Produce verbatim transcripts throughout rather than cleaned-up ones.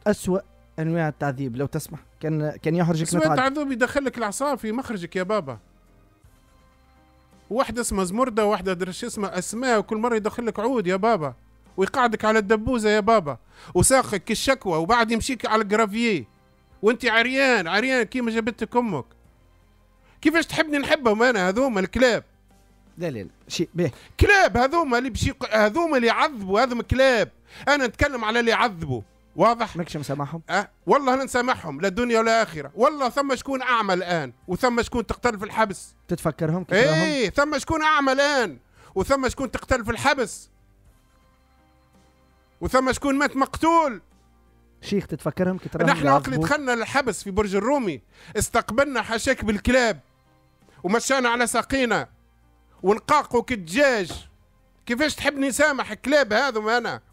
أسوأ انواع التعذيب لو تسمح، كان كان يحرجك أسوأ نتعذب. التعذيب يدخلك العصا في مخرجك يا بابا. واحدة اسمها زمردة وواحدة درش اسمها أسماء، وكل مرة يدخلك عود يا بابا ويقعدك على الدبوزة يا بابا وساقك كالشكوى، وبعد يمشيك على الجرافييه وانت عريان عريان كيما جابتك امك. كيفاش تحبني نحبهم انا هذوما الكلاب؟ لا لا لا شيء به كلاب هذوما اللي بشي هذوما اللي يعذبوا، هذوما كلاب. انا نتكلم على اللي يعذبوا، واضح؟ ماكش مسامحهم؟ أه والله لا نسامحهم لا دنيا ولا اخره. والله ثم شكون اعمى الان، وثم شكون تقتل في الحبس. تتفكرهم؟ ايه ثم شكون اعمى الان، وثم شكون تقتل في الحبس، وثم شكون مات مقتول. شيخ تتفكرهم كتراهم؟ نحن وقت اللي دخلنا للحبس في برج الرومي استقبلنا حشاك بالكلاب ومشانا على ساقينا ونقاقوا كالدجاج. كيفاش تحبني سامح كلاب هذم انا؟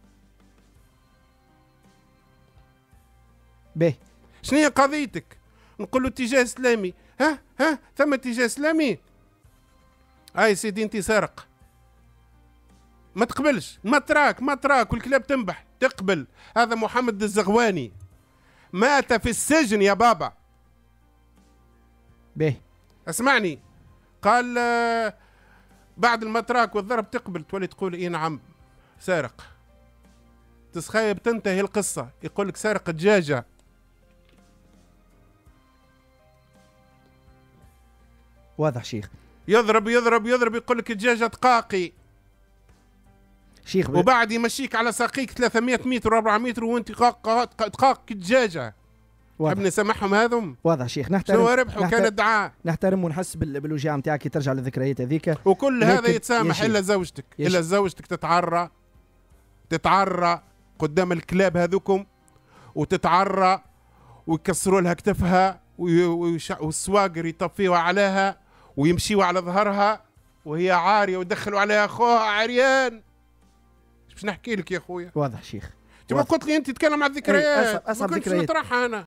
به شنو هي قضيتك؟ نقول له اتجاه اسلامي. ها ها ثم اتجاه اسلامي؟ هاي سيدي انت سارق، ما تقبلش، ما تراك ما تراك والكلاب تنبح تقبل. هذا محمد الزغواني مات في السجن يا بابا. به اسمعني، قال آه بعد المتراك والضرب تقبل تولي تقول اي نعم سارق. تسخيب تنتهي القصة يقول لك سارق دجاجة. واضح شيخ. يضرب يضرب يضرب يقول لك دجاجة دقاقي شيخ، وبعد يمشيك على ساقيك ثلاثمية متر وأربعة متر وانت دقاق كدجاجة. حبني سامحهم هذم. واضح شيخ. نحترم شو ربح وكان ادعاء. نحترم ونحس بالوجاعة نتاعك كي ترجع للذكريات هذيك، وكل هذا يتسامح الا زوجتك، الا زوجتك تتعرى تتعرى قدام الكلاب هذوكم، وتتعرى ويكسروا لها كتفها والسواقر يطفيوا عليها ويمشيوا على ظهرها وهي عارية ويدخلوا عليها اخوها عريان. باش نحكي لك يا اخويا؟ واضح شيخ. تبقى قلت لي انت تتكلم على الذكريات. اصعب ذكريات نطرحها انا.